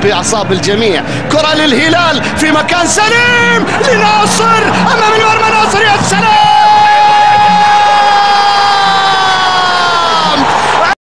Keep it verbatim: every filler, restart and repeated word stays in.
بأعصاب الجميع. كرة للهلال في مكان سليم لناصر أمام المرمى.